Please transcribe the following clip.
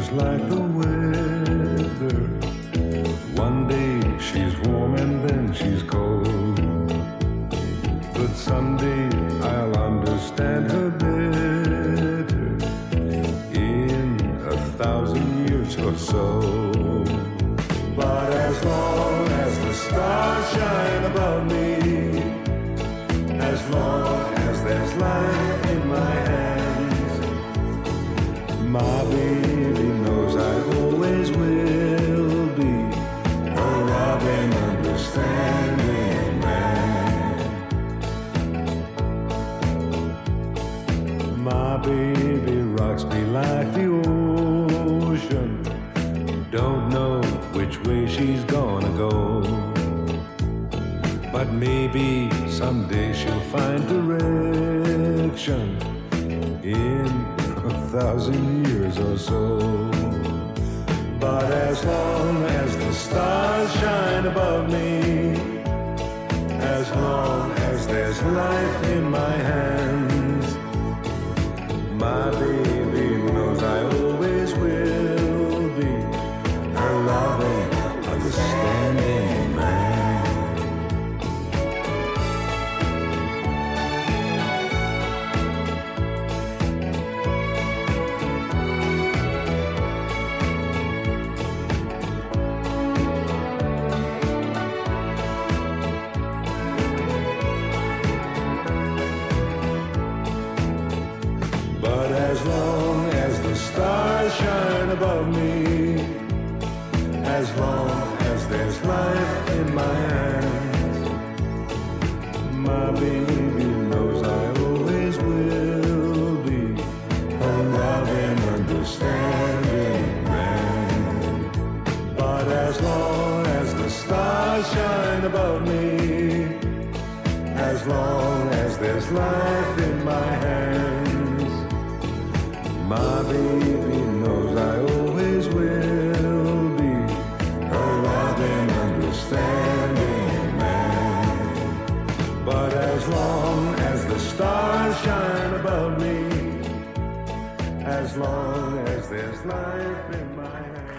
like the weather. One day she's warm and then she's cold, but someday I'll understand her better in 1,000 years or so. But as long as the stars shine above me, as long as there's life in my hands, my baby knows I always will be her loving, understanding man. My baby rocks me like the ocean, don't know which way she's gonna go, but maybe someday she'll find direction in 1,000 years or so. But as long as the stars shine above me, as long as there's life in my hands, my baby knows I always will be her loving, understanding man. But as long as the stars shine above me, as long as there's life in my hands, my baby knows I always will be her loving, understanding man. But as long as the stars shine above me, as long as there's life in my hands, my baby knows I always will be her loving, understanding man. But as long as the stars shine above me, as long as there's life in my hands,